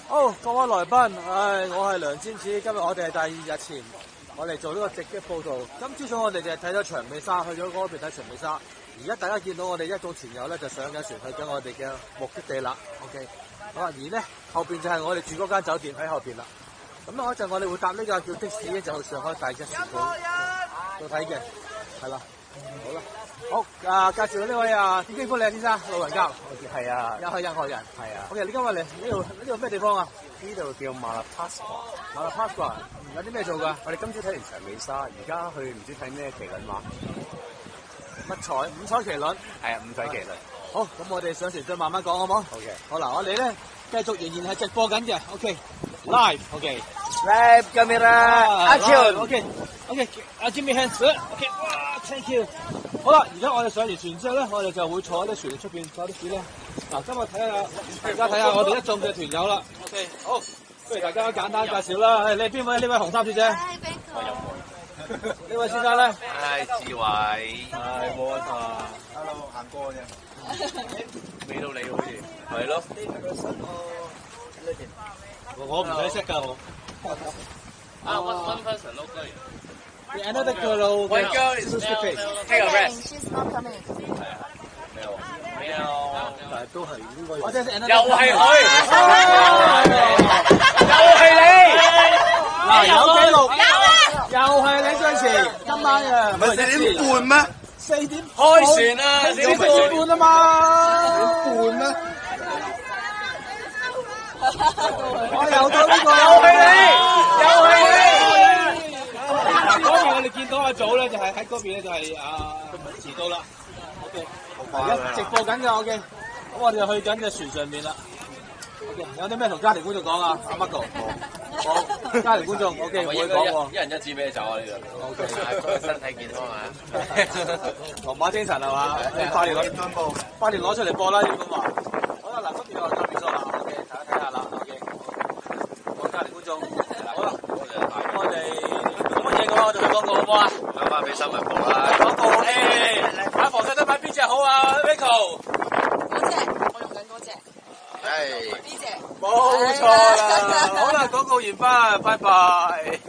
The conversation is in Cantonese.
好，各位來賓，我係梁占子，今日我哋係第2日前，我哋做呢個直擊報導。今朝早我哋就係睇咗長尾沙，去咗嗰邊睇長尾沙。而家大家見到我哋一眾團友咧就上緊船去緊我哋嘅目的地啦。OK， 好啊，而咧後邊就係我哋住嗰間酒店喺後邊啦。咁咧嗰陣我哋會搭呢個叫的士咧，就去上海大吉船度睇嘅，係啦。好啦，好介紹呢位點稱呼你啊，先生？老人家。 係啊， 任何人。係啊。OK， 你今日嚟呢度咩地方啊？ 呢度叫馬拉帕斯瓜。 馬拉帕斯瓜有啲咩做㗎？ 我哋今朝睇完長尾沙，而家去唔知睇咩麒麟馬。 五彩麒麟。 係啊，五彩麒麟。 好，咁我哋上船再慢慢講好冇 ？OK。 好嗱，我哋咧繼續仍然係直播緊嘅。OK。Live。OK。 Live camera action。 OK。give me hands。OK。哇 ，thank you。好啦，而家我哋上完船之後咧，我哋就會坐喺啲船出邊坐啲船咧。嗱，今日大家睇下我哋一眾嘅團友啦。OK， 好，不如大家簡單介紹啦。你係邊位？呢位紅衫小姐。 我有愛。 呢位先生咧。 志偉。 冇問題。 Hello， 行過啫。 未到你好似。係咯。 我唔使識㗎我。 one person look good. Another girl. One girl is take a rest. She's not coming. 沒有。 但係都係應該。我真係 another。 又係佢。又係你。 嗱，有記錄。又係你張詞，今晚嘅。 唔係4點半咩 ？4點開船啦 ，4點半啊嘛。 4點半咩？ 我又到呢個。 又係你。又係你。 嗰邊我哋見到阿祖咧，就係喺嗰邊咧，就係遲到啦。OK， 而家直播緊㗎。OK， 咁我哋就去緊隻船上面啦。OK， 有啲咩同家庭觀眾講啊？阿 Marco， 好，家庭觀眾 OK， 唔會講喎。 一人一支啤酒啊！呢度 OK， 身體健康啊！ 龍馬精神係嘛？你快啲攞出嚟播啦！呢本話。好啦，嗱，嗰邊有個別數啦。OK， 大家睇下啦。OK， 好，家庭觀眾，好啦，我哋。我做廣告好唔好啊？ 啱啱俾新聞報啦。 廣告買防曬都買邊隻好啊 ？Rico， 嗰隻，我用緊嗰隻。 係。 呢隻。 冇錯啦。好啦，廣告完畢，拜拜。